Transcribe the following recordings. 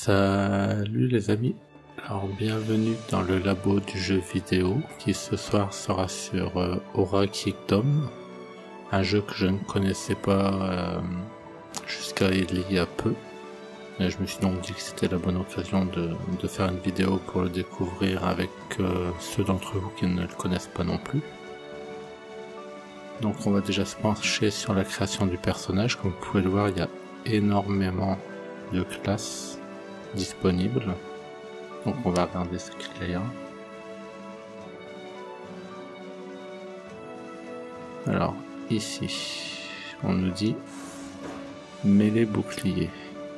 Salut les amis, alors bienvenue dans le labo du jeu vidéo qui ce soir sera sur Aura Kingdom, un jeu que je ne connaissais pas jusqu'à il y a peu. Et je me suis donc dit que c'était la bonne occasion de faire une vidéo pour le découvrir avec ceux d'entre vous qui ne le connaissent pas non plus. Donc on va déjà se pencher sur la création du personnage. Comme vous pouvez le voir, il y a énormément de classes disponibles. Donc on va regarder ce qu'il y a. Alors ici, on nous dit mêlée bouclier.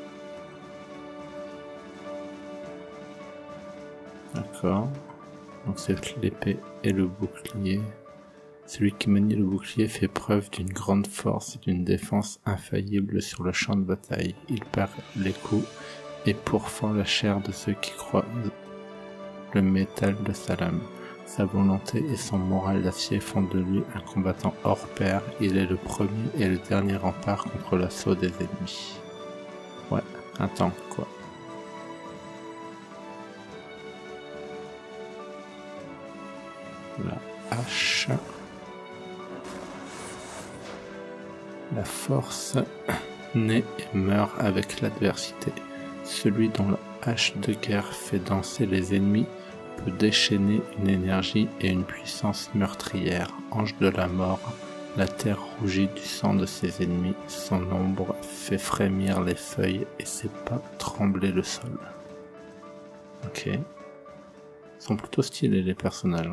D'accord. Donc c'est l'épée et le bouclier. Celui qui manie le bouclier fait preuve d'une grande force et d'une défense infaillible sur le champ de bataille. Il perd les coups et pourfend la chair de ceux qui croisent le métal de sa lame. Sa volonté et son moral d'acier font de lui un combattant hors pair. Il est le premier et le dernier rempart contre l'assaut des ennemis. Ouais, un tank quoi. La hache. La force naît et meurt avec l'adversité. Celui dont la hache de guerre fait danser les ennemis peut déchaîner une énergie et une puissance meurtrière. Ange de la mort, la terre rougit du sang de ses ennemis. Son ombre fait frémir les feuilles et ses pas trembler le sol. Ok. Ils sont plutôt stylés les personnages.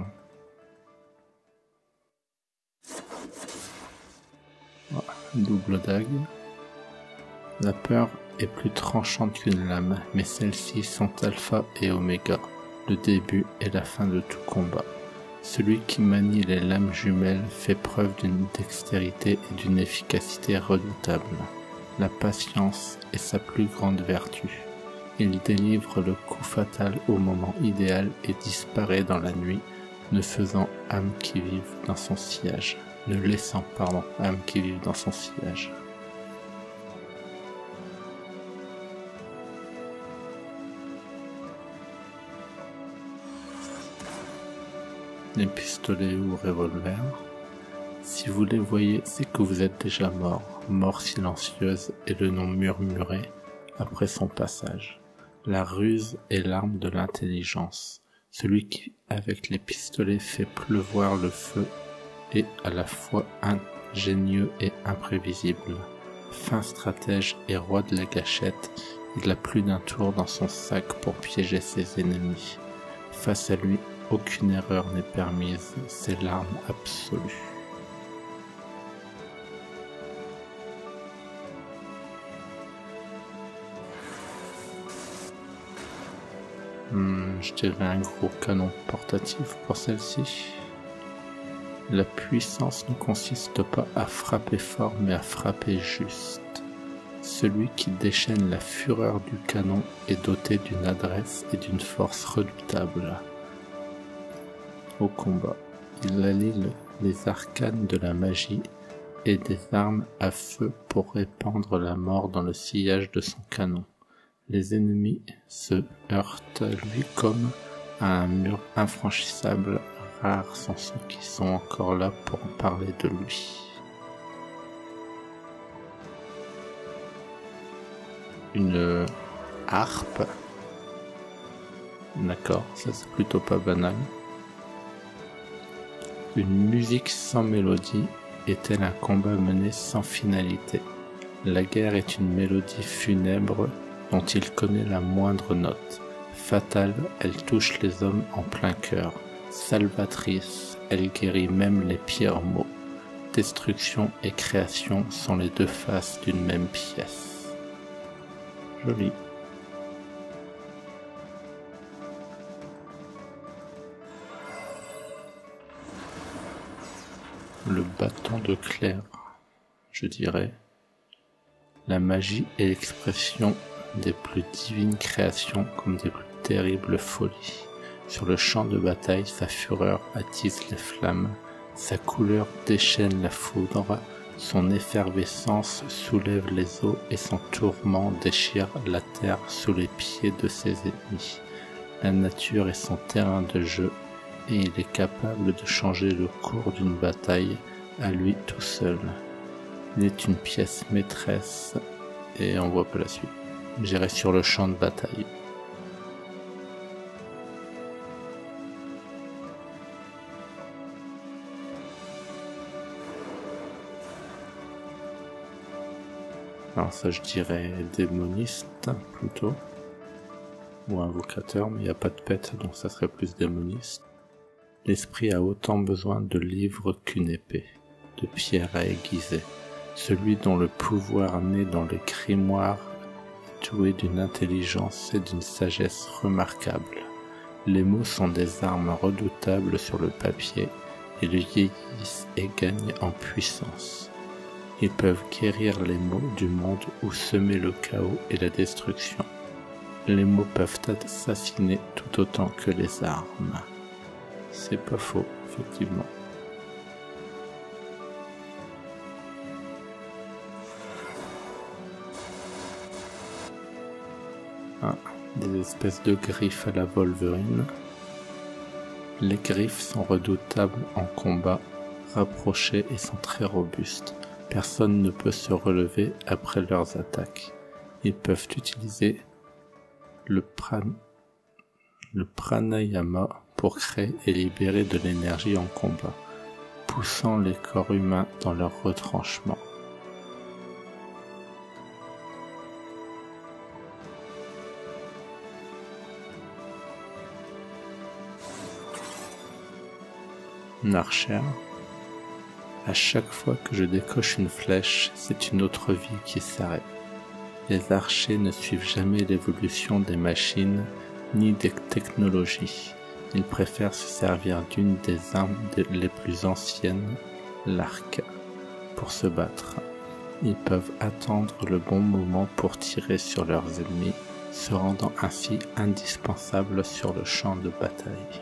Double dague. La peur est plus tranchante qu'une lame, mais celles-ci sont alpha et oméga, le début et la fin de tout combat. Celui qui manie les lames jumelles fait preuve d'une dextérité et d'une efficacité redoutables. La patience est sa plus grande vertu. Il délivre le coup fatal au moment idéal et disparaît dans la nuit, ne faisant âme qui vive dans son sillage. Ne laissant, âme qui vivent dans son sillage. Les pistolets ou revolvers. Si vous les voyez, c'est que vous êtes déjà mort. Mort silencieuse est le nom murmuré après son passage. La ruse est l'arme de l'intelligence. Celui qui, avec les pistolets, fait pleuvoir le feu est à la fois ingénieux et imprévisible. Fin stratège et roi de la gâchette, il a plus d'un tour dans son sac pour piéger ses ennemis. Face à lui, aucune erreur n'est permise, c'est l'arme absolue. Je dirais un gros canon portatif pour celle-ci. La puissance ne consiste pas à frapper fort, mais à frapper juste. Celui qui déchaîne la fureur du canon est doté d'une adresse et d'une force redoutables. Au combat, il allie les arcanes de la magie et des armes à feu pour répandre la mort dans le sillage de son canon. Les ennemis se heurtent à lui comme à un mur infranchissable. Rares sont ceux qui sont encore là pour en parler de lui. Une harpe. D'accord, ça c'est plutôt pas banal. Une musique sans mélodie est-elle un combat mené sans finalité? La guerre est une mélodie funèbre dont il connaît la moindre note. Fatale, elle touche les hommes en plein cœur. Salvatrice, elle guérit même les pires maux. Destruction et création sont les deux faces d'une même pièce. Joli. Le bâton de Claire, je dirais. La magie est l'expression des plus divines créations comme des plus terribles folies. Sur le champ de bataille, sa fureur attise les flammes, sa couleur déchaîne la foudre, Son effervescence soulève les eaux et son tourment déchire la terre sous les pieds de ses ennemis. La nature est son terrain de jeu et il est capable de changer le cours d'une bataille à lui tout seul. Il est une pièce maîtresse et on voit pas la suite. J'irai sur le champ de bataille. Alors ça je dirais démoniste plutôt, ou invocateur, mais il n'y a pas de pète donc ça serait plus démoniste. L'esprit a autant besoin de livres qu'une épée, de pierre à aiguiser. Celui dont le pouvoir naît dans les grimoires est doué d'une intelligence et d'une sagesse remarquables. Les mots sont des armes redoutables sur le papier et le vieillissent et gagnent en puissance. Ils peuvent guérir les maux du monde ou semer le chaos et la destruction. Les mots peuvent assassiner tout autant que les armes. C'est pas faux, effectivement. Des espèces de griffes à la Wolverine. Les griffes sont redoutables en combat rapproché et sont très robustes. Personne ne peut se relever après leurs attaques. Ils peuvent utiliser le pranayama pour créer et libérer de l'énergie en combat, poussant les corps humains dans leur retranchement. Archer. À chaque fois que je décoche une flèche, c'est une autre vie qui s'arrête. Les archers ne suivent jamais l'évolution des machines ni des technologies. Ils préfèrent se servir d'une des armes les plus anciennes, l'arc, pour se battre. Ils peuvent attendre le bon moment pour tirer sur leurs ennemis, se rendant ainsi indispensables sur le champ de bataille.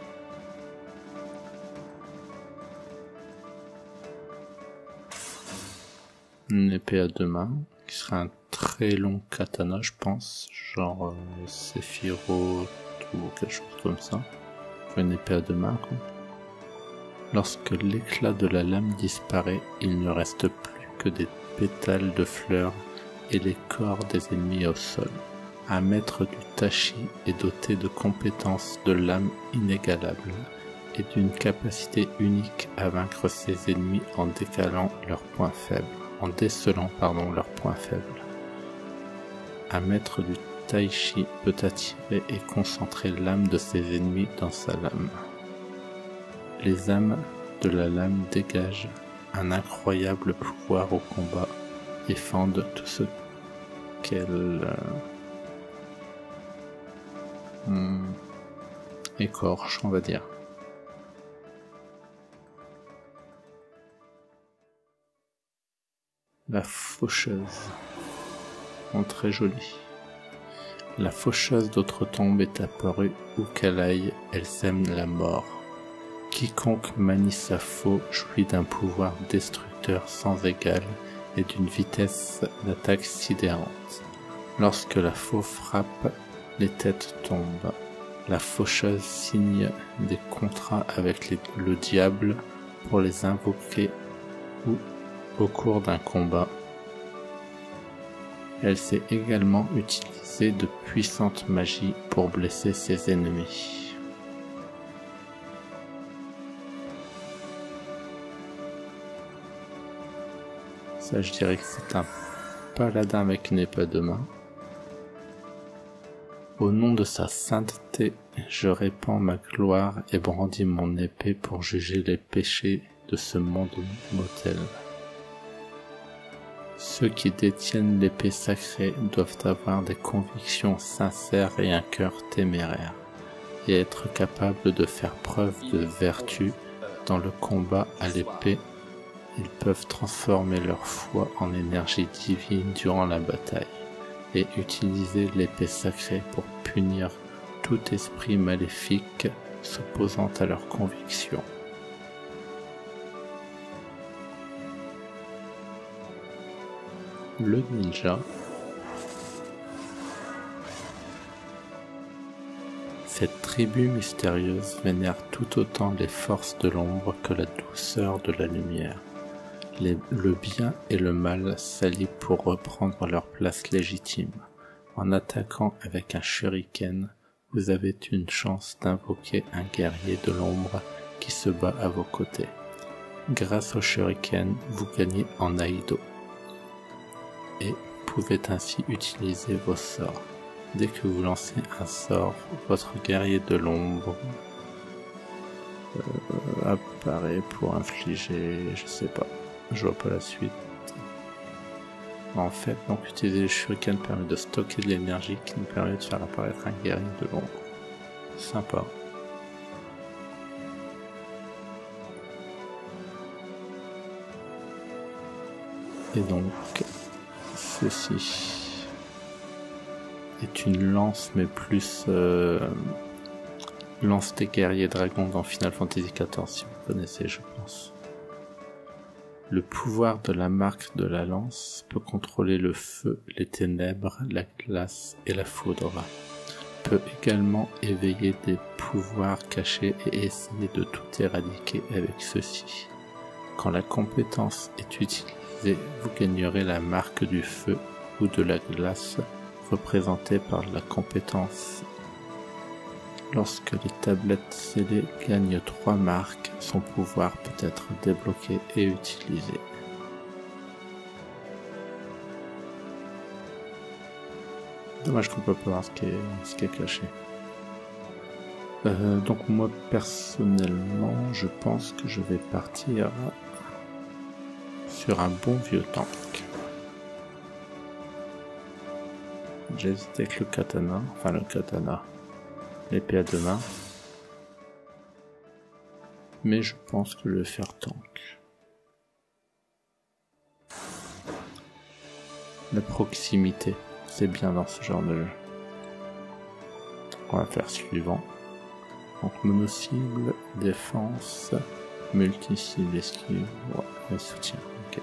Une épée à deux mains, qui sera un très long katana, je pense, genre Sephiroth ou quelque chose comme ça. Une épée à deux mains, quoi. Lorsque l'éclat de la lame disparaît, il ne reste plus que des pétales de fleurs et les corps des ennemis au sol. Un maître du tachi est doté de compétences de lame inégalables et d'une capacité unique à vaincre ses ennemis en décelant leurs points faibles. Leurs points faibles. Un maître du Taichi peut attirer et concentrer l'âme de ses ennemis dans sa lame. Les âmes de la lame dégagent un incroyable pouvoir au combat et fendent tout ce qu'elle écorche, on va dire. La faucheuse, très jolie. La faucheuse d'outre-tombe est apparue où qu'elle aille, elle sème la mort. Quiconque manie sa faux jouit d'un pouvoir destructeur sans égal et d'une vitesse d'attaque sidérante. Lorsque la faux frappe, les têtes tombent. La faucheuse signe des contrats avec le diable pour les invoquer ou au cours d'un combat. Elle sait également utiliser de puissantes magies pour blesser ses ennemis. Ça, je dirais que c'est un paladin avec une épée de main. Au nom de sa sainteté, je répands ma gloire et brandis mon épée pour juger les péchés de ce monde mortel. Ceux qui détiennent l'épée sacrée doivent avoir des convictions sincères et un cœur téméraire, et être capables de faire preuve de vertu dans le combat à l'épée. Ils peuvent transformer leur foi en énergie divine durant la bataille, et utiliser l'épée sacrée pour punir tout esprit maléfique s'opposant à leurs convictions. le ninja. Cette tribu mystérieuse vénère tout autant les forces de l'ombre que la douceur de la lumière. Le bien et le mal s'allient pour reprendre leur place légitime. En attaquant avec un shuriken, vous avez une chance d'invoquer un guerrier de l'ombre qui se bat à vos côtés. Grâce au shuriken, vous gagnez en Aido et pouvez ainsi utiliser vos sorts. Dès que vous lancez un sort, votre guerrier de l'ombre apparaît pour infliger, je sais pas, je vois pas la suite. En fait, donc utiliser le shuriken permet de stocker de l'énergie qui nous permet de faire apparaître un guerrier de l'ombre. Sympa. Et donc, ceci est une lance, mais plus lance des guerriers dragons dans Final Fantasy XIV, si vous connaissez, je pense. Le pouvoir de la marque de la lance peut contrôler le feu, les ténèbres, la glace et la foudre. Peut également éveiller des pouvoirs cachés et essayer de tout éradiquer avec ceci. Quand la compétence est utilisée, vous gagnerez la marque du feu ou de la glace représentée par la compétence. Lorsque les tablettes scellées gagnent 3 marques, son pouvoir peut être débloqué et utilisé. Dommage qu'on peut pas voir ce qui est caché. Donc moi personnellement, je pense que je vais partir sur un bon vieux tank. J'ai hésité avec le katana, l'épée à deux mains. Mais je pense que je vais faire tank. La proximité, c'est bien dans ce genre de jeu. On va faire suivant. Donc mono-cible, défense, multi-cible, esquive, ouais, soutien. Ok.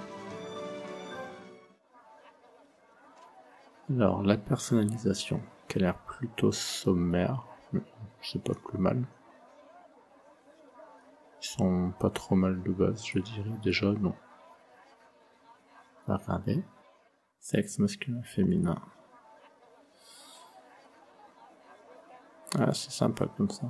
Alors la personnalisation, qui a l'air plutôt sommaire, c'est pas plus mal. Ils sont pas trop mal de base, je dirais déjà, non. On va regarder. Sexe masculin, féminin. Ah, c'est sympa comme ça.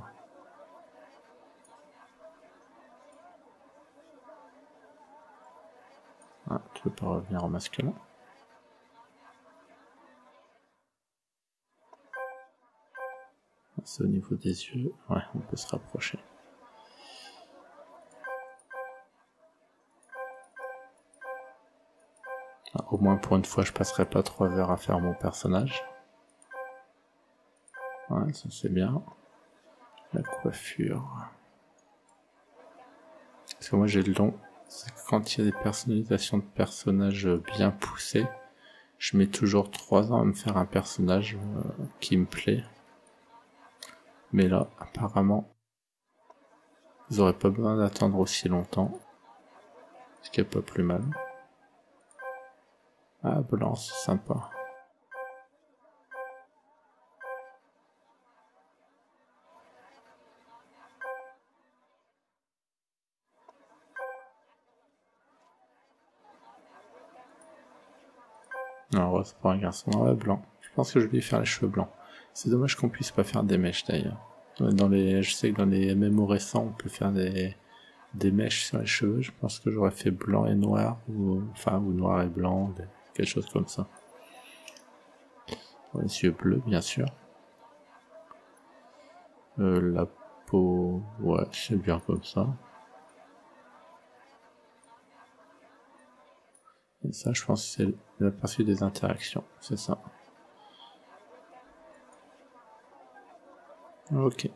Ah, tu veux pas revenir en masculin? C'est au niveau des yeux. Ouais, on peut se rapprocher. Ah, au moins pour une fois, je passerai pas 3 heures à faire mon personnage. Ouais, ça c'est bien. La coiffure. Parce que moi j'ai le don, c'est que quand il y a des personnalisations de personnages bien poussées, je mets toujours 3 ans à me faire un personnage qui me plaît. Mais là, apparemment, vous aurez pas besoin d'attendre aussi longtemps. Ce qui est pas plus mal. Ah, blanc, c'est sympa. Non, ouais, c'est pas un garçon. Ouais, blanc. Je pense que je vais lui faire les cheveux blancs. C'est dommage qu'on puisse pas faire des mèches d'ailleurs. Je sais que dans les MMO récents, on peut faire des mèches sur les cheveux. Je pense que j'aurais fait blanc et noir, ou noir et blanc, quelque chose comme ça. Les yeux bleus, bien sûr. La peau, ouais, c'est bien comme ça. Et ça, je pense que c'est l'aperçu des interactions, c'est ça. Ok.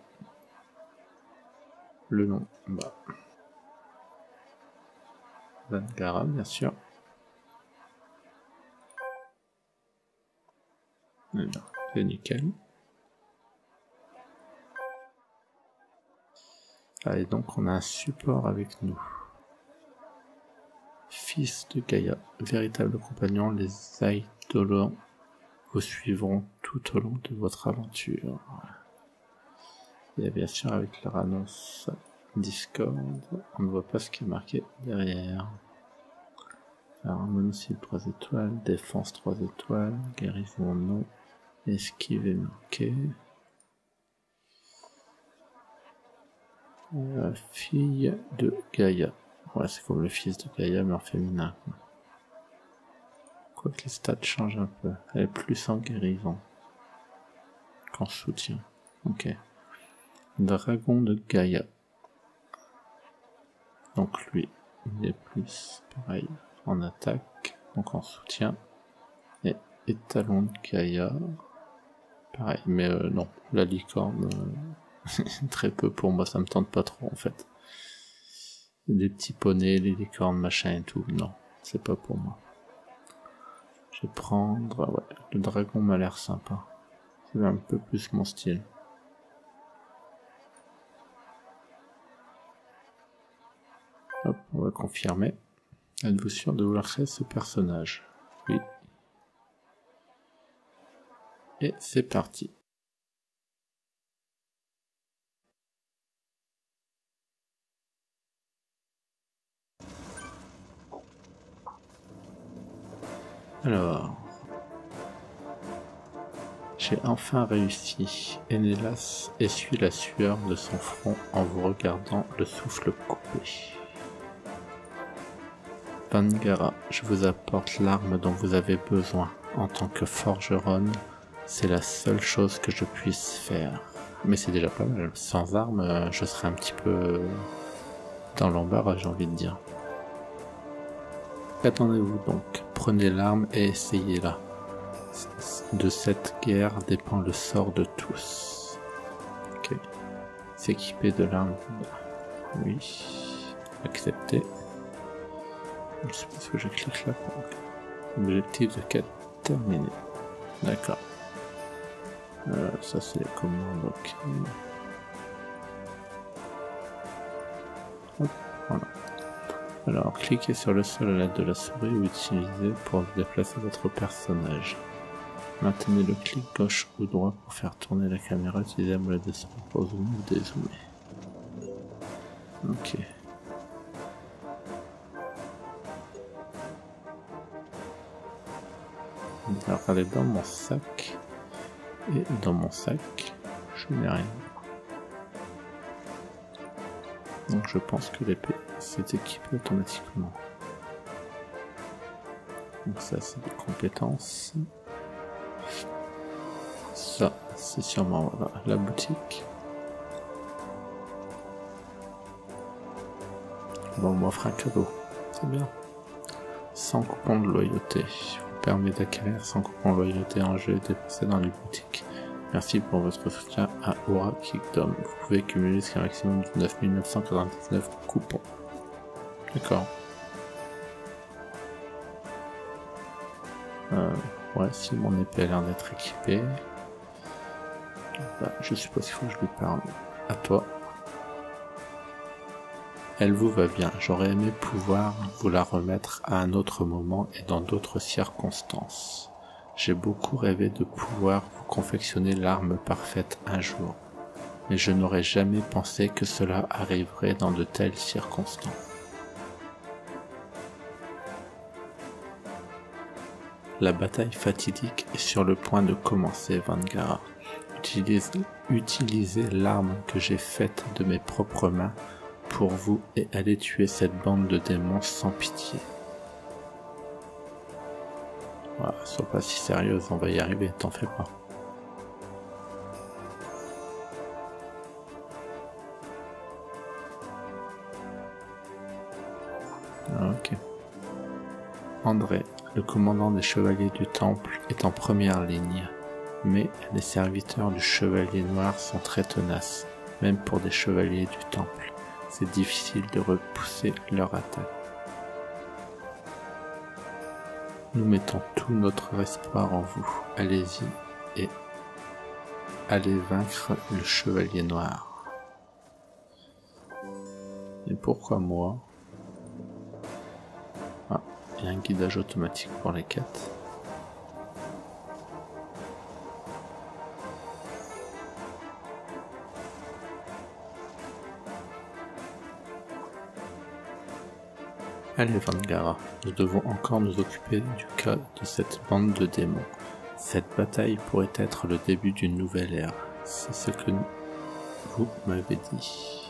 Le nom, bah. Vangara, bien sûr. C'est nickel. Allez, donc on a un support avec nous. Fils de Gaïa, véritable compagnon, les Eidolons vous suivront tout au long de votre aventure. Et bien sûr avec leur annonce Discord, on ne voit pas ce qui est marqué derrière. Alors monocycle 3 étoiles, défense 3 étoiles, guérison non, esquive et manqué. Fille de Gaïa. Ouais, c'est comme le fils de Gaïa mais en féminin. Quoique les stats changent un peu. Elle est plus en guérison qu'en soutien. Ok. Dragon de Gaïa. Donc lui, il est plus pareil en attaque, donc en soutien. Et étalon de Gaïa. Pareil, mais non, la licorne, très peu pour moi, ça me tente pas trop en fait. Des petits poneys, les licornes, machin et tout, non, c'est pas pour moi. Je vais prendre, ouais, le dragon m'a l'air sympa. C'est un peu plus mon style. Hop, on va confirmer. Êtes-vous sûr de vouloir créer ce personnage? Oui. Et c'est parti. Alors, j'ai enfin réussi. Enélas essuie la sueur de son front en vous regardant le souffle coupé. Vangara, je vous apporte l'arme dont vous avez besoin. En tant que forgeronne, c'est la seule chose que je puisse faire. Mais c'est déjà pas mal. Sans arme, je serais un petit peu dans l'embarras, j'ai envie de dire. Qu'attendez-vous donc? Prenez l'arme et essayez-la. De cette guerre dépend le sort de tous. Ok. S'équiper de l'arme. Oui. Accepter. Je sais pas ce que je clique là. Objectif de quête terminé. D'accord. Ça c'est les commandes. Ok. Hop, voilà. Alors, cliquez sur le sol à l'aide de la souris ou utilisez pour déplacer votre personnage. Maintenez le clic gauche ou droit pour faire tourner la caméra, utilisez la molette de son pour zoomer ou dézoomer. Ok. Alors, elle est dans mon sac. Et dans mon sac, je n'ai rien. Donc je pense que l'épée s'est équipée automatiquement. Donc ça c'est des compétences. Ça c'est sûrement voilà, la boutique. Bon, on m'offre un cadeau, c'est bien. 100 coupons de loyauté. Vous permet d'acquérir 100 coupons de loyauté en jeu et dépasser dans les boutiques. Merci pour votre soutien à Aura Kingdom. Vous pouvez cumuler jusqu'à un maximum de 9999 coupons. D'accord. Ouais, si mon épée a l'air d'être équipée. Bah, je suppose qu'il faut que je lui parle. À toi. Elle vous va bien. J'aurais aimé pouvoir vous la remettre à un autre moment et dans d'autres circonstances. J'ai beaucoup rêvé de pouvoir vous confectionner l'arme parfaite un jour, mais je n'aurais jamais pensé que cela arriverait dans de telles circonstances. La bataille fatidique est sur le point de commencer, Vangara. Utilisez l'arme que j'ai faite de mes propres mains pour vous et allez tuer cette bande de démons sans pitié. Voilà, sois pas si sérieuse, on va y arriver, t'en fais pas. Ok. André, le commandant des chevaliers du temple, est en première ligne. Mais les serviteurs du chevalier noir sont très tenaces, même pour des chevaliers du temple. C'est difficile de repousser leur attaque. Nous mettons tout notre espoir en vous. Allez-y et allez vaincre le chevalier noir. Et pourquoi moi? Ah, il y a un guidage automatique pour les quêtes. Allez Vangara, nous devons encore nous occuper du cas de cette bande de démons. Cette bataille pourrait être le début d'une nouvelle ère, c'est ce que vous m'avez dit.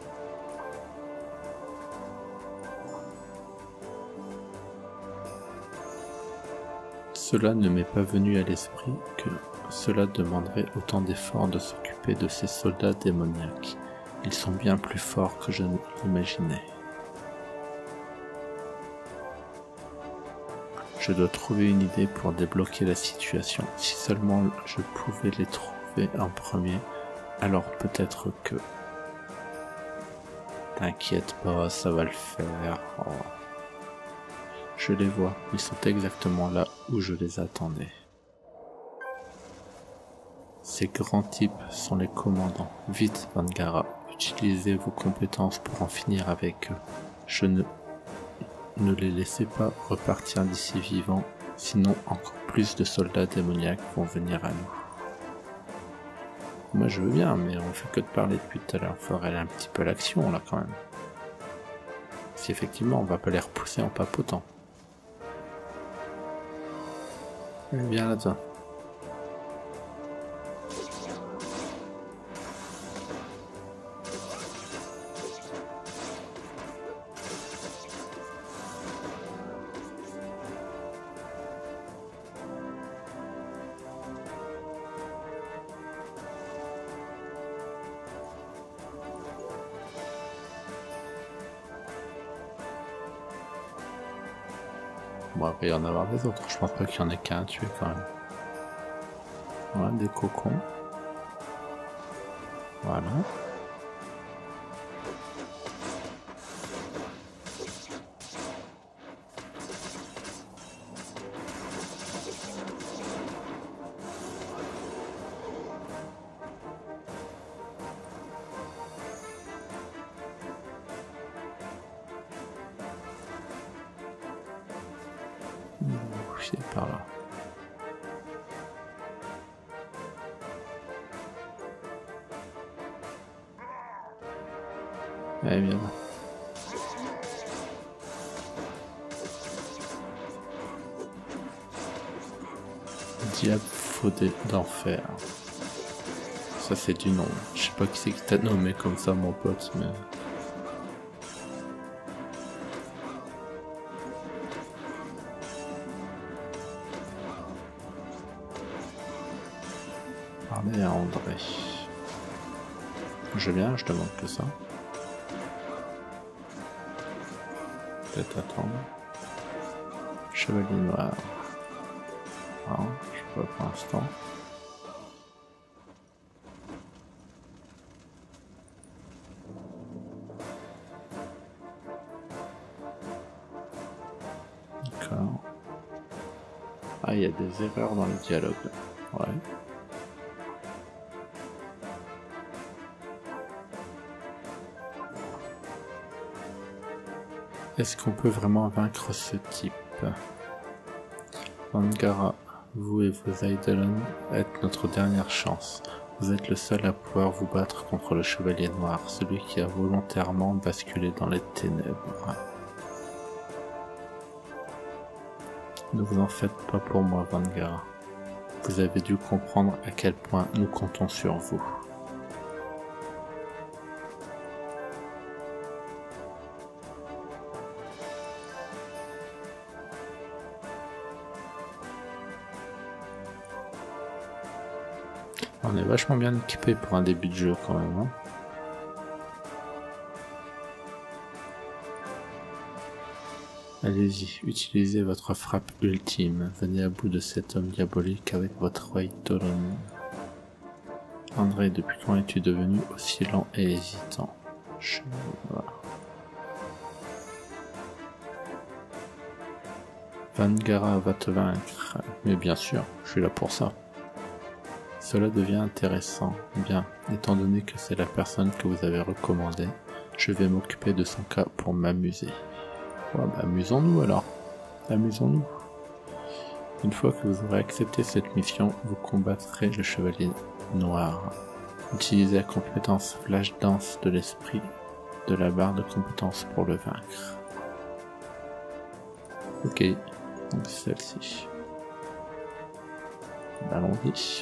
Cela ne m'est pas venu à l'esprit que cela demanderait autant d'efforts de s'occuper de ces soldats démoniaques. Ils sont bien plus forts que je ne l'imaginais. Je dois trouver une idée pour débloquer la situation. Si seulement je pouvais les trouver en premier, alors peut-être que... T'inquiète pas, ça va le faire. Oh. Je les vois, ils sont exactement là où je les attendais. Ces grands types sont les commandants. Vite, Vangara, utilisez vos compétences pour en finir avec eux. Ne les laissez pas repartir d'ici vivants, sinon encore plus de soldats démoniaques vont venir à nous. Moi je veux bien, mais on fait que de parler depuis tout à l'heure, faudrait aller un petit peu à l'action là quand même. Si effectivement on va pas les repousser en papotant. Viens là-dedans. Bon, après, il y en avoir des autres. Je pense pas qu'il y en ait qu'un à tuer quand même. Voilà, des cocons. Voilà. C'est par là. Eh bien. Diable faudé d'enfer. Ça c'est du nom. Je sais pas qui c'est qui t'a nommé comme ça mon pote, mais... Parlez à André. Je viens, je demande que ça. Peut-être attendre. Chevalier noir. Non, je peux pas pour l'instant. D'accord. Ah, il y a des erreurs dans le dialogue. Ouais. Est-ce qu'on peut vraiment vaincre ce type? Vangara, vous et vos Eidolon êtes notre dernière chance. Vous êtes le seul à pouvoir vous battre contre le Chevalier Noir, celui qui a volontairement basculé dans les ténèbres. Ne vous en faites pas pour moi, Vangara. Vous avez dû comprendre à quel point nous comptons sur vous. On est vachement bien équipé pour un début de jeu quand même. Hein. Allez-y, utilisez votre frappe ultime. Venez à bout de cet homme diabolique avec votre Eidolon. André, depuis quand es-tu devenu aussi lent et hésitant? Voilà. Vangara va te vaincre. Mais bien sûr, je suis là pour ça. Cela devient intéressant. Bien, étant donné que c'est la personne que vous avez recommandée, je vais m'occuper de son cas pour m'amuser. Ouais, bah, amusons-nous alors. Amusons-nous. Une fois que vous aurez accepté cette mission, vous combattrez le chevalier noir. Utilisez la compétence Flash Dance de l'esprit de la barre de compétences pour le vaincre. Ok, donc c'est celle-ci. Allons-y.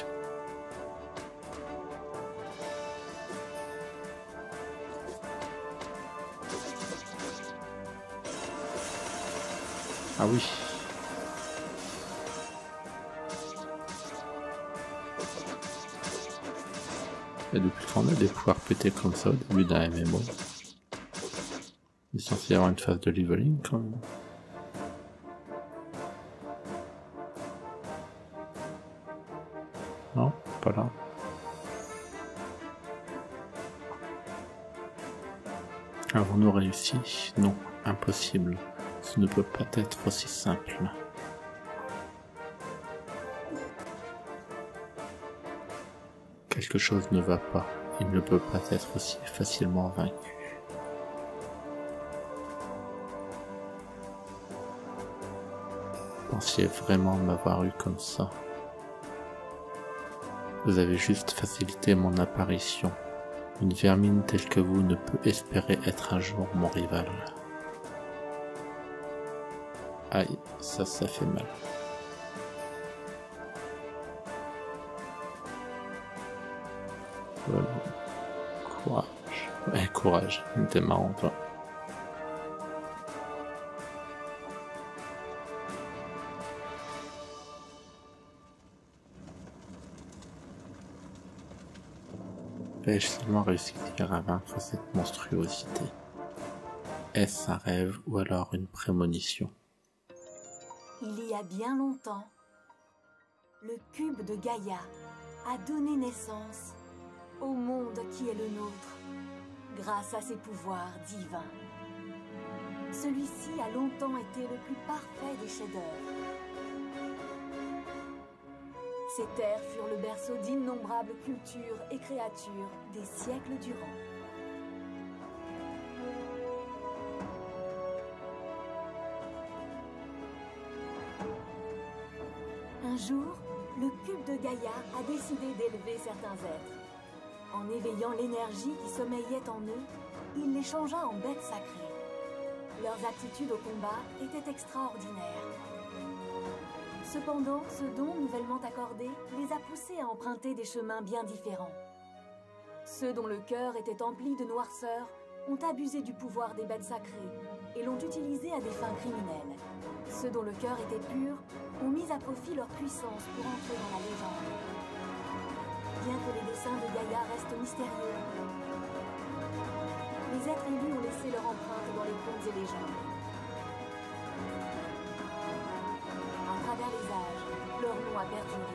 Ah oui. Et depuis quand on a des pouvoirs pétés comme ça au début d'un MMO, il est censé y avoir une phase de leveling quand même. Non, pas là. Avons-nous réussi? Non, impossible. Ce ne peut pas être aussi simple. Quelque chose ne va pas. Il ne peut pas être aussi facilement vaincu. Pensiez vraiment m'avoir eu comme ça? Vous avez juste facilité mon apparition. Une vermine telle que vous ne peut espérer être un jour mon rival. Aïe, ça fait mal. Courage. Ouais, courage. T'es marrant, toi. Vais-je seulement réussir à vaincre cette monstruosité? Est-ce un rêve ou alors une prémonition? Il y a bien longtemps, le cube de Gaïa a donné naissance au monde qui est le nôtre, grâce à ses pouvoirs divins. Celui-ci a longtemps été le plus parfait des chefs-d'œuvre. Ces terres furent le berceau d'innombrables cultures et créatures des siècles durant. Un jour, le cube de Gaïa a décidé d'élever certains êtres. En éveillant l'énergie qui sommeillait en eux, il les changea en bêtes sacrées. Leurs aptitudes au combat étaient extraordinaires. Cependant, ce don nouvellement accordé les a poussés à emprunter des chemins bien différents. Ceux dont le cœur était empli de noirceur ont abusé du pouvoir des bêtes sacrées et l'ont utilisé à des fins criminelles. Ceux dont le cœur était pur ont mis à profit leur puissance pour entrer dans la légende. Bien que les desseins de Gaïa restent mystérieux, les êtres élus ont laissé leur empreinte dans les contes et légendes. À travers les âges, leur nom a perduré.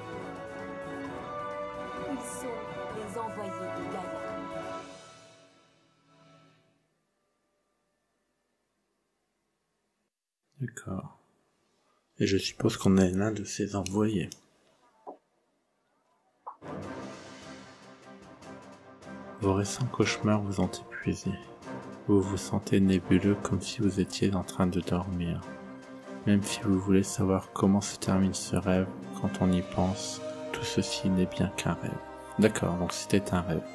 Ils sont les envoyés de Gaïa. D'accord. Et je suppose qu'on est l'un de ces envoyés. Vos récents cauchemars vous ont épuisé. Vous vous sentez nébuleux comme si vous étiez en train de dormir. Même si vous voulez savoir comment se termine ce rêve, quand on y pense, tout ceci n'est bien qu'un rêve. D'accord, donc c'était un rêve.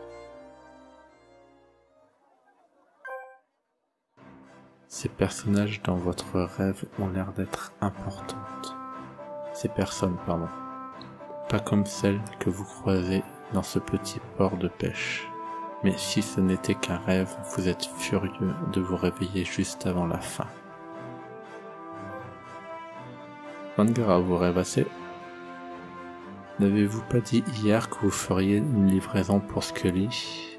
Ces personnages dans votre rêve ont l'air d'être importantes. Ces personnes, pardon. Pas comme celles que vous croisez dans ce petit port de pêche. Mais si ce n'était qu'un rêve, vous êtes furieux de vous réveiller juste avant la fin. Vangara, vous rêvassez? N'avez-vous pas dit hier que vous feriez une livraison pour Scully?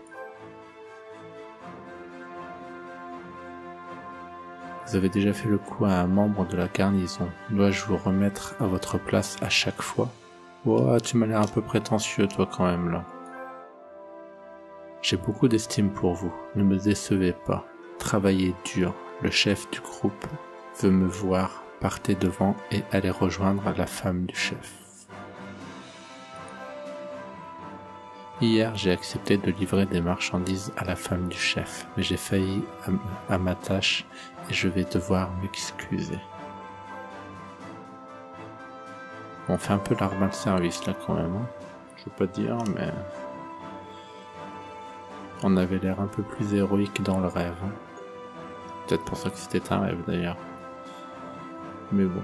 Vous avez déjà fait le coup à un membre de la garnison. Dois-je vous remettre à votre place à chaque fois? Ouah, tu m'as l'air un peu prétentieux toi quand même là. J'ai beaucoup d'estime pour vous, ne me décevez pas. Travaillez dur, le chef du groupe veut me voir, partez devant et allez rejoindre la femme du chef. Hier, j'ai accepté de livrer des marchandises à la femme du chef, mais j'ai failli à ma tâche et je vais devoir m'excuser. On fait un peu l'arme de service là quand même, hein. Je veux pas dire, mais on avait l'air un peu plus héroïque dans le rêve. Hein. Peut-être pour ça que c'était un rêve d'ailleurs. Mais bon.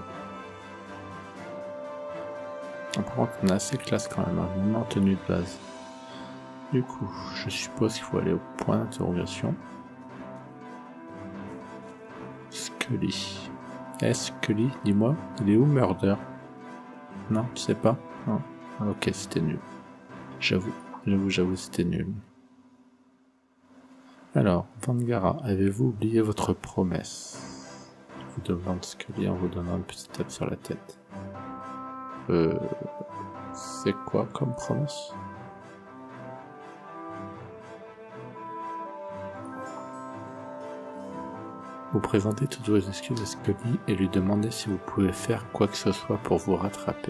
Par contre, on est assez classe quand même, hein, même en tenue de base. Du coup, je suppose qu'il faut aller au point d'interrogation. Scully. Scully, dis-moi, il est où Murder? Non, tu sais pas? Non. Ok, c'était nul. J'avoue, c'était nul. Alors, Vangara, avez-vous oublié votre promesse? Vous demande Scully en vous donnant une petite tape sur la tête. C'est quoi comme promesse? Vous présentez toutes vos excuses à Scully et lui demandez si vous pouvez faire quoi que ce soit pour vous rattraper.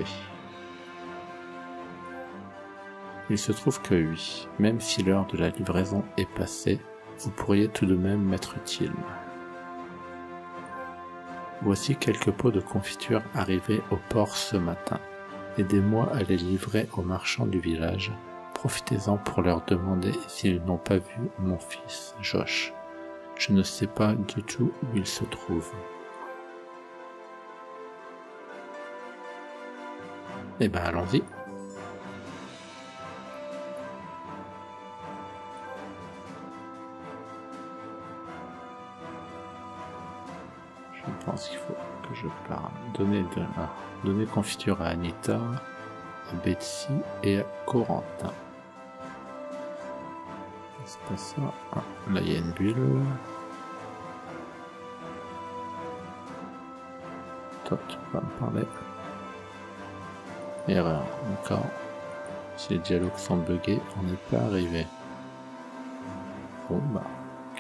Il se trouve que oui, même si l'heure de la livraison est passée, vous pourriez tout de même m'être utile. Voici quelques pots de confiture arrivés au port ce matin. Aidez-moi à les livrer aux marchands du village. Profitez-en pour leur demander s'ils n'ont pas vu mon fils, Josh. Je ne sais pas du tout où il se trouve. Eh ben, allons-y. Je pense qu'il faut que je parle. Donner confiture à Anita, à Betsy et à Corentin. C'est pas ça. Ah, là il y a une bulle. Toi, tu vas me parler. Erreur, d'accord. Si les dialogues sont buggés, on n'est pas arrivé. Bon bah, ok.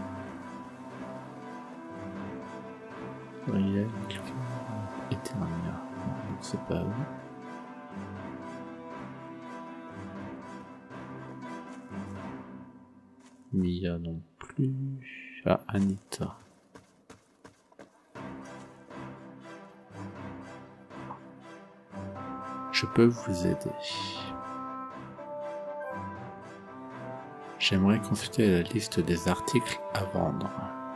Riel, Eternia. C'est pas eux. Mia non plus. Ah, Anita. Je peux vous aider. J'aimerais consulter la liste des articles à vendre.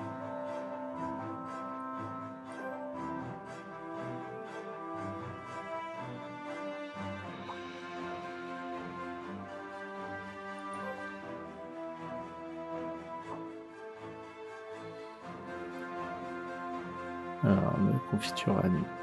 Alors, la confiture à nu.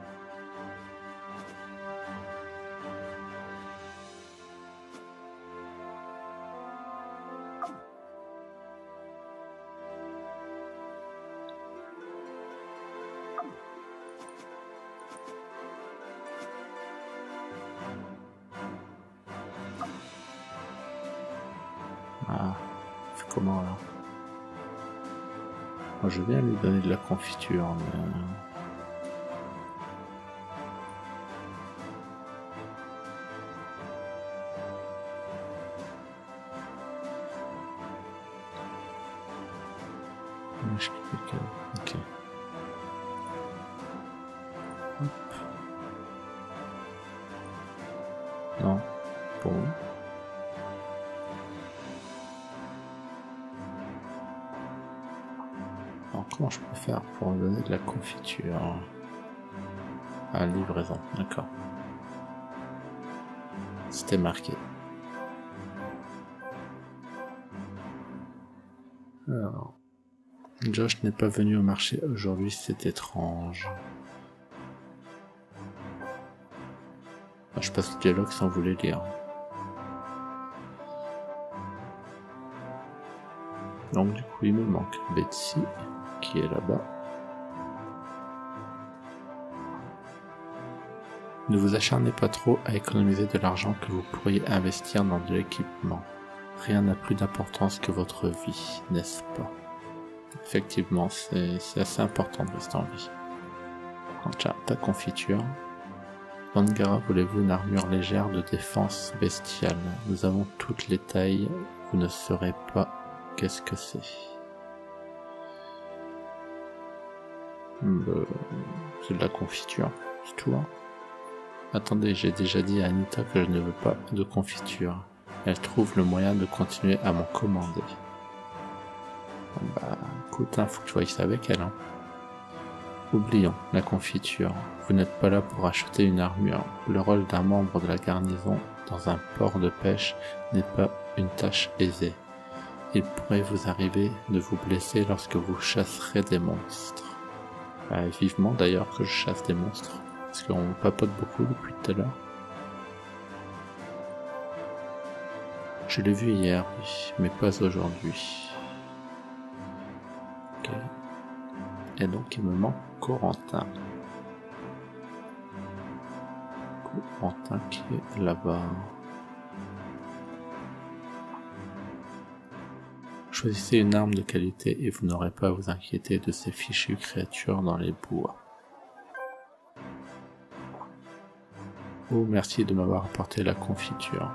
Ah, c'est comment là? Moi, je viens lui donner de la confiture, mais... je clique, ok. Hop. Non, bon. Alors comment je peux faire pour donner de la confiture à livraison? D'accord. C'était marqué. Alors, Josh n'est pas venu au marché aujourd'hui, c'est étrange. Ah, je passe le dialogue sans vous les lire. Donc du coup il me manque Betsy qui est là-bas. Ne vous acharnez pas trop à économiser de l'argent que vous pourriez investir dans de l'équipement. Rien n'a plus d'importance que votre vie, n'est-ce pas? Effectivement, c'est assez important de rester en vie. Donc, tiens, ta confiture. Vangara, voulez-vous une armure légère de défense bestiale? Nous avons toutes les tailles, vous ne saurez pas qu'est-ce que c'est. C'est de la confiture, c'est tout. Hein. Attendez, j'ai déjà dit à Anita que je ne veux pas de confiture. Elle trouve le moyen de continuer à m'en commander. Bon bah, écoute, hein, faut que tu voyes ça avec elle. Hein. Oublions la confiture. Vous n'êtes pas là pour acheter une armure. Le rôle d'un membre de la garnison dans un port de pêche n'est pas une tâche aisée. Il pourrait vous arriver de vous blesser lorsque vous chasserez des monstres. Vivement d'ailleurs que je chasse des monstres, parce qu'on papote beaucoup depuis tout à l'heure. Je l'ai vu hier, oui, mais pas aujourd'hui. Ok. Et donc il me manque Corentin. Corentin qui est là-bas. Choisissez une arme de qualité et vous n'aurez pas à vous inquiéter de ces fichues créatures dans les bois. Oh, merci de m'avoir apporté la confiture.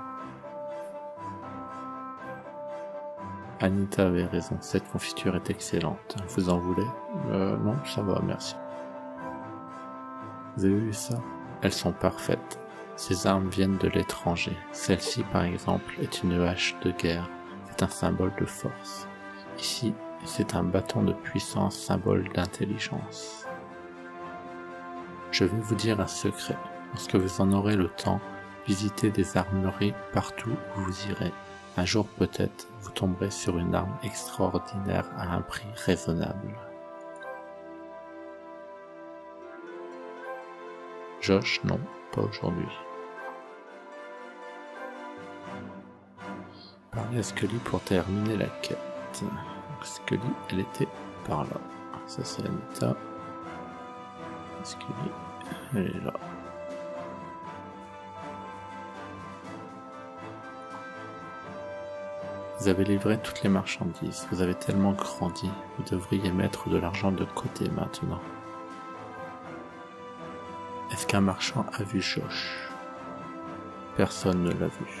Anita avait raison, cette confiture est excellente. Vous en voulez? Non, ça va, merci. Vous avez vu ça? Elles sont parfaites. Ces armes viennent de l'étranger. Celle-ci, par exemple, est une hache de guerre. C'est un symbole de force. Ici, c'est un bâton de puissance, symbole d'intelligence. Je vais vous dire un secret. Lorsque vous en aurez le temps, visitez des armureries partout où vous irez. Un jour peut-être, vous tomberez sur une arme extraordinaire à un prix raisonnable. Josh, non, pas aujourd'hui. Parlez à Scully pour terminer la quête. Donc Scully, elle était par là. Ça c'est Anita. Scully, elle est là. Vous avez livré toutes les marchandises. Vous avez tellement grandi. Vous devriez mettre de l'argent de côté maintenant. Est-ce qu'un marchand a vu Josh? Personne ne l'a vu.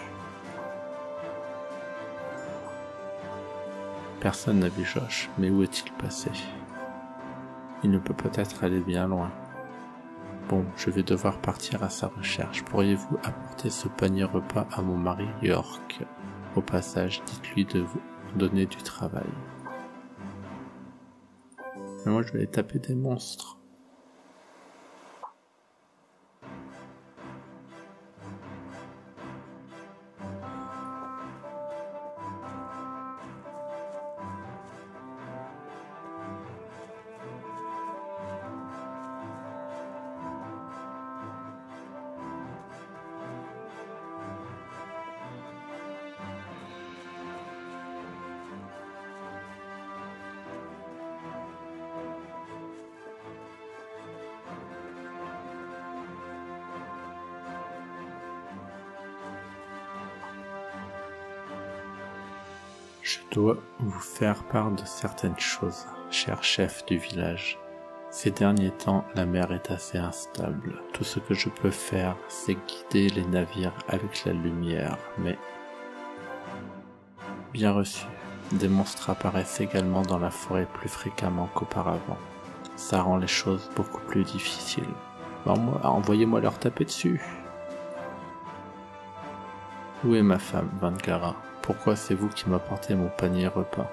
Personne n'a vu Josh, mais où est-il passé? Il ne peut peut-être aller bien loin. Bon, je vais devoir partir à sa recherche. Pourriez-vous apporter ce panier repas à mon mari York? Au passage, dites-lui de vous donner du travail. Mais moi, je vais aller taper des monstres. Je dois vous faire part de certaines choses, cher chef du village. Ces derniers temps, la mer est assez instable. Tout ce que je peux faire, c'est guider les navires avec la lumière, mais... Bien reçu. Des monstres apparaissent également dans la forêt plus fréquemment qu'auparavant. Ça rend les choses beaucoup plus difficiles. Envoyez-moi leur taper dessus. Où est ma femme, Vangara? Pourquoi c'est vous qui m'apportez mon panier repas?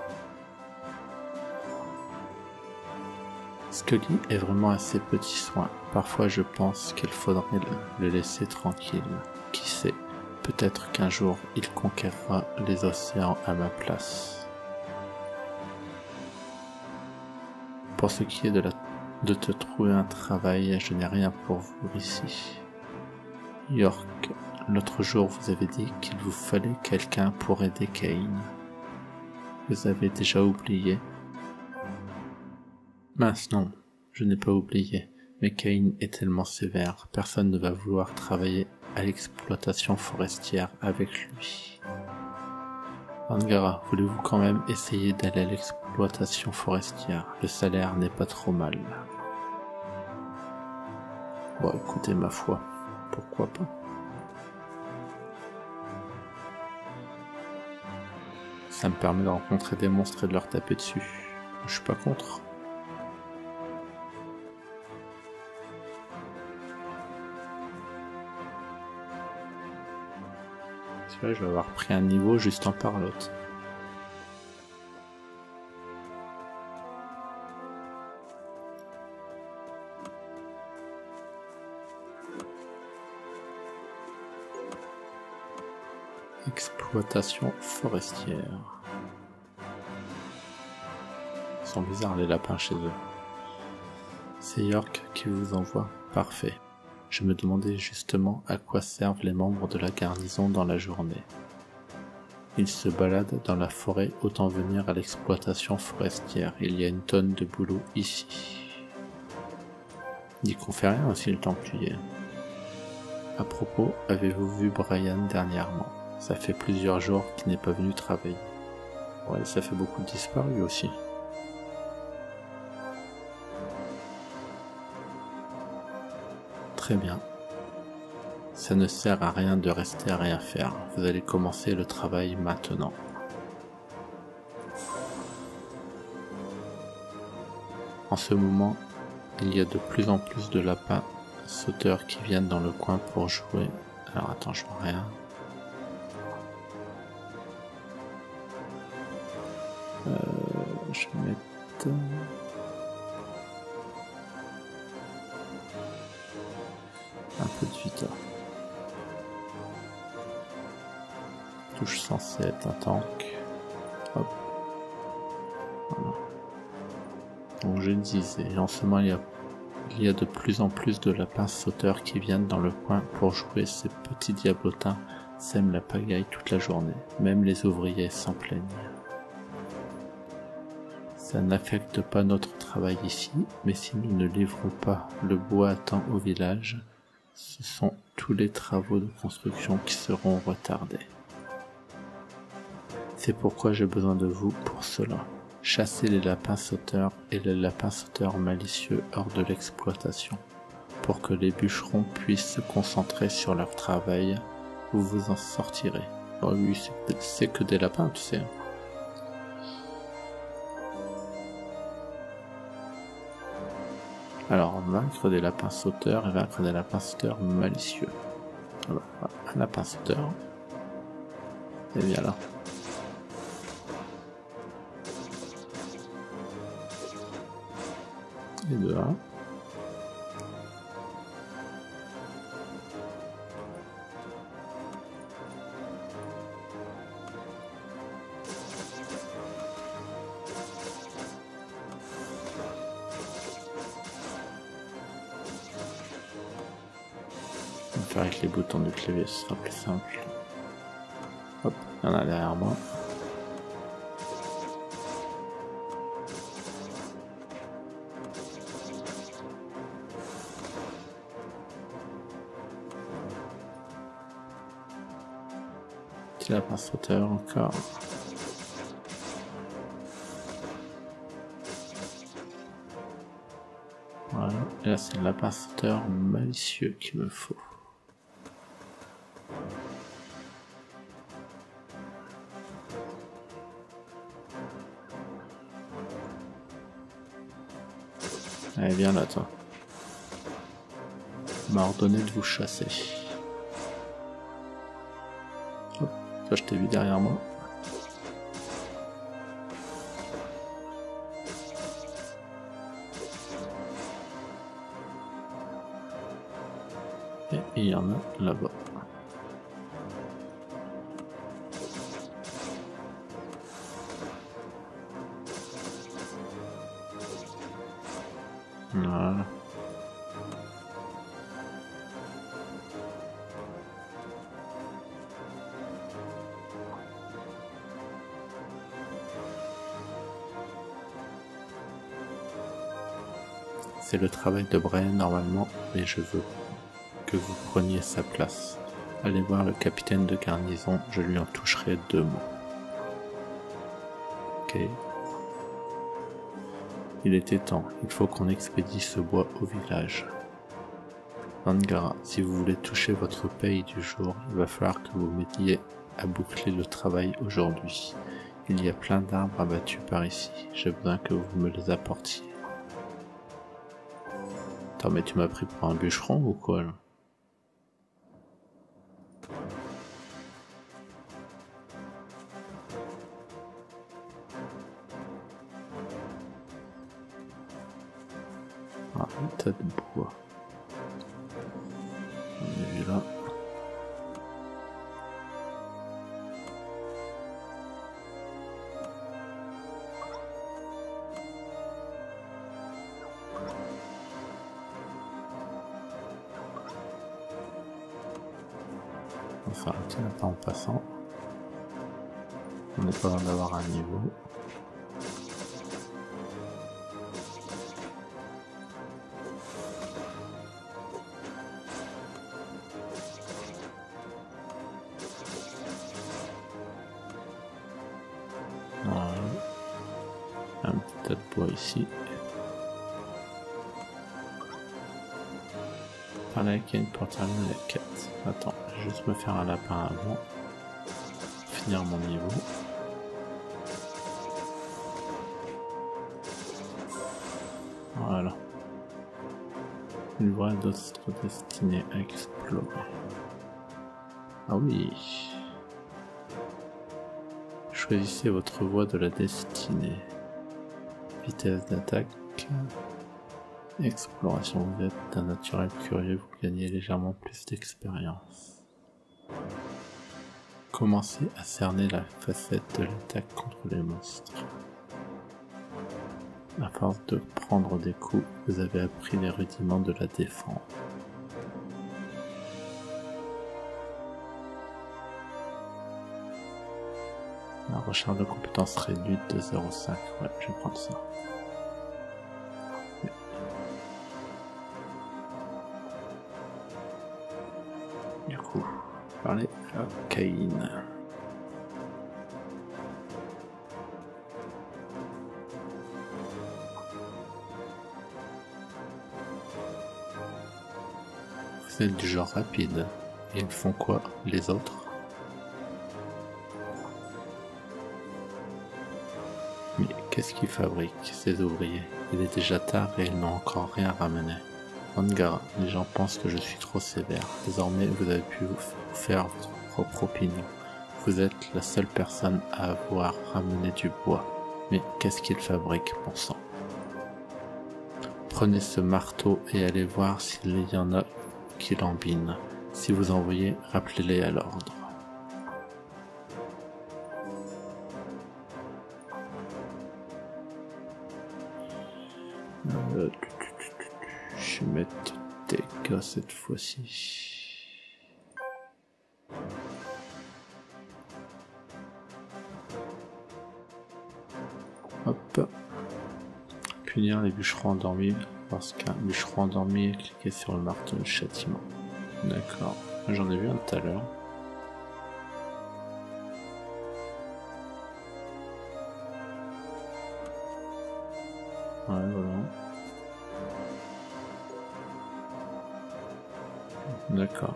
Scully est vraiment assez petit soin. Parfois je pense qu'il faudrait le laisser tranquille. Qui sait, peut-être qu'un jour il conquérera les océans à ma place. Pour ce qui est de te trouver un travail, je n'ai rien pour vous ici. York, l'autre jour vous avez dit qu'il vous fallait quelqu'un pour aider Kane. Vous avez déjà oublié? Mince non, je n'ai pas oublié, mais Kane est tellement sévère, personne ne va vouloir travailler à l'exploitation forestière avec lui. Vangara, voulez-vous quand même essayer d'aller à l'exploitation forestière? Le salaire n'est pas trop mal. Bon, écoutez, ma foi, pourquoi pas. Ça me permet de rencontrer des monstres et de leur taper dessus. Je suis pas contre. Celui-là, je vais avoir pris un niveau juste en parlotte. Exploitation forestière. Ils sont bizarres les lapins chez eux. C'est York qui vous envoie. Parfait. Je me demandais justement à quoi servent les membres de la garnison dans la journée. Ils se baladent dans la forêt, autant venir à l'exploitation forestière. Il y a une tonne de boulot ici. Dis qu'on fait rien aussi le temps que tu y es. À propos, avez-vous vu Brian dernièrement? Ça fait plusieurs jours qu'il n'est pas venu travailler. Ouais, ça fait beaucoup de disparus aussi. Très bien. Ça ne sert à rien de rester à rien faire. Vous allez commencer le travail maintenant. En ce moment, il y a de plus en plus de lapins sauteurs qui viennent dans le coin pour jouer. Alors attends, je vois rien. Je vais mettre... un peu de vita. Touche censée être un tank. Hop. Voilà. Donc je disais, en ce moment il y a de plus en plus de lapins sauteurs qui viennent dans le coin pour jouer. Ces petits diablotins sèment la pagaille toute la journée. Même les ouvriers s'en plaignent. Ça n'affecte pas notre travail ici, mais si nous ne livrons pas le bois à temps au village, ce sont tous les travaux de construction qui seront retardés. C'est pourquoi j'ai besoin de vous pour cela. Chassez les lapins sauteurs et les lapins sauteurs malicieux hors de l'exploitation, pour que les bûcherons puissent se concentrer sur leur travail. Vous vous en sortirez. Oh oui, c'est que des lapins, tu sais. Alors, vaincre des lapins sauteurs et vaincre des lapins sauteurs malicieux. Alors, un lapin sauteur. Et bien là. Et de 1. Faire avec les boutons du clavier, ce sera plus simple. Hop, il y en a derrière moi. Petit lapin sauteur encore. Voilà, et là c'est le lapin sauteur malicieux qu'il me faut. Allez, viens là, toi. On m'a ordonné de vous chasser. Hop, toi, je t'ai vu derrière moi. Et il y en a là-bas. Voilà. C'est le travail de Brian normalement, mais je veux que vous preniez sa place. Allez voir le capitaine de garnison, je lui en toucherai 2 mots. Ok. Il était temps, il faut qu'on expédie ce bois au village. Angara, si vous voulez toucher votre paye du jour, il va falloir que vous m'aidiez à boucler le travail aujourd'hui. Il y a plein d'arbres abattus par ici. J'ai besoin que vous me les apportiez. Attends, mais tu m'as pris pour un bûcheron ou quoi là? Ah, un tas de bois. On est vu là. On va faire un petit lapin en passant. On n'est pas loin d'avoir un niveau. Voilà. Un petit tas de bois ici. Par là, Ken pour terminer la quête. Attends, je vais juste me faire un lapin avant. Finir mon niveau. Voilà. Une voie d'autres destinée à explorer. Ah oui. Choisissez votre voie de la destinée. Vitesse d'attaque. Exploration, vous êtes d'un naturel curieux, vous gagnez légèrement plus d'expérience. Commencez à cerner la facette de l'attaque contre les monstres. À force de prendre des coups, vous avez appris les rudiments de la défense. La recharge de compétences réduite de 0,5. Ouais, je vais prendre ça. Du coup, parler à Caïn. Vous êtes du genre rapide. Et ils font quoi, les autres? Mais qu'est-ce qu'ils fabriquent, ces ouvriers? Il est déjà tard et ils n'ont encore rien ramené. Angara, les gens pensent que je suis trop sévère. Désormais, vous avez pu vous faire votre propre opinion. Vous êtes la seule personne à avoir ramené du bois. Mais qu'est-ce qu'ils fabriquent, bon sang? Prenez ce marteau et allez voir s'il y en a qui l'embinent. Si vous en voyez, rappelez-les à l'ordre. Je vais mettre des dégâts cette fois-ci. Hop. Punir les bûcherons endormis. Parce qu'un bûcheron endormi, cliquez sur le marteau de châtiment. D'accord. J'en ai vu un tout à l'heure. Ouais, voilà. D'accord.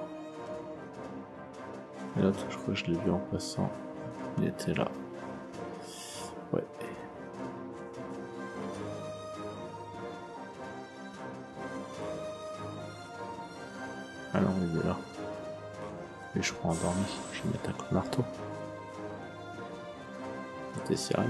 Et l'autre, je crois que je l'ai vu en passant. Il était là. Ouais. Alors, il est là. Et je crois endormi. Je vais mettre un coup de marteau. T'es sérieux?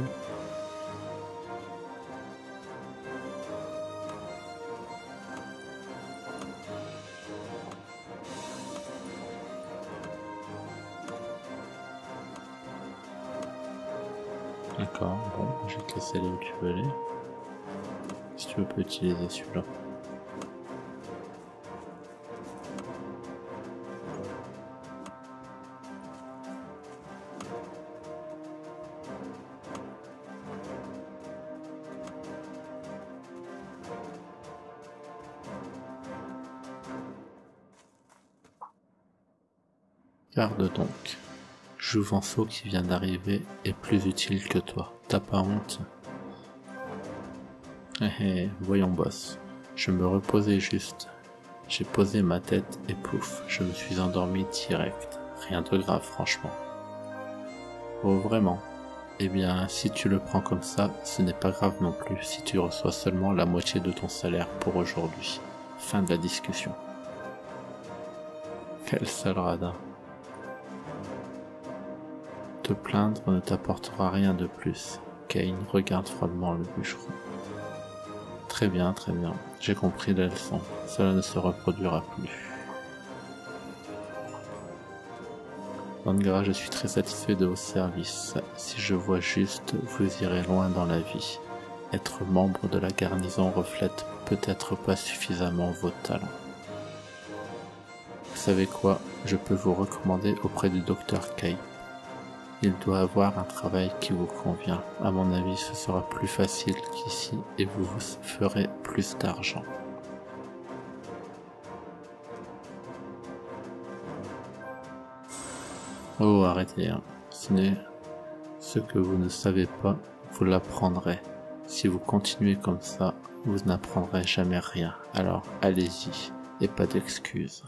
D'accord, bon, je vais te laisser aller où tu veux aller. Si tu veux, peux utiliser celui-là. Garde donc. Jouvenceau qui vient d'arriver est plus utile que toi. T'as pas honte? Voyons boss. Je me reposais juste. J'ai posé ma tête et pouf, je me suis endormi direct. Rien de grave franchement. Oh vraiment? Eh bien, si tu le prends comme ça, ce n'est pas grave non plus si tu reçois seulement la moitié de ton salaire pour aujourd'hui. Fin de la discussion. Quel sale radin. Te plaindre ne t'apportera rien de plus. Kane regarde froidement le bûcheron. Très bien, j'ai compris la leçon. Cela ne se reproduira plus. Vangra, je suis très satisfait de vos services. Si je vois juste, vous irez loin dans la vie. Être membre de la garnison reflète peut-être pas suffisamment vos talents. Vous savez quoi? Je peux vous recommander auprès du docteur Kay. Il doit avoir un travail qui vous convient. À mon avis, ce sera plus facile qu'ici et vous ferez plus d'argent. Oh, arrêtez, hein. Ce que vous ne savez pas, vous l'apprendrez. Si vous continuez comme ça, vous n'apprendrez jamais rien. Alors, allez-y, et pas d'excuses.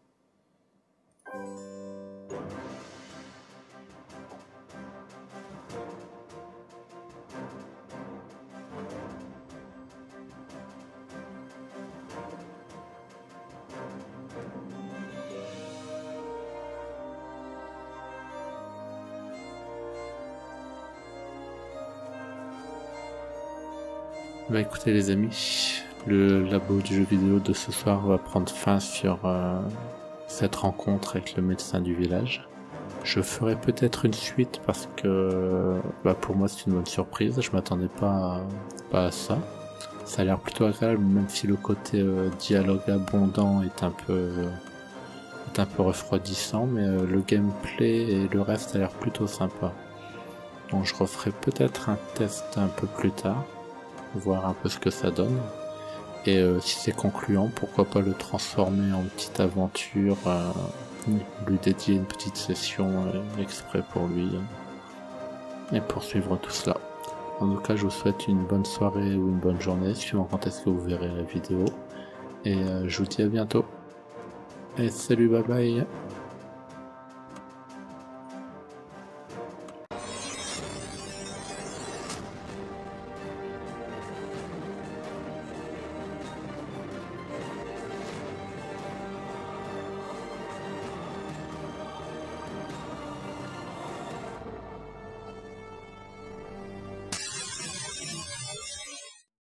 Bah écoutez les amis, le labo du jeu vidéo de ce soir va prendre fin sur cette rencontre avec le médecin du village. Je ferai peut-être une suite parce que pour moi c'est une bonne surprise, je m'attendais pas à ça. Ça a l'air plutôt agréable même si le côté dialogue abondant est un peu refroidissant, mais le gameplay et le reste a l'air plutôt sympa. Donc je referai peut-être un test un peu plus tard. Voir un peu ce que ça donne et si c'est concluant, pourquoi pas le transformer en petite aventure, lui dédier une petite session exprès pour lui et poursuivre tout cela. En tout cas, je vous souhaite une bonne soirée ou une bonne journée suivant quand est-ce que vous verrez la vidéo et je vous dis à bientôt et salut, bye bye.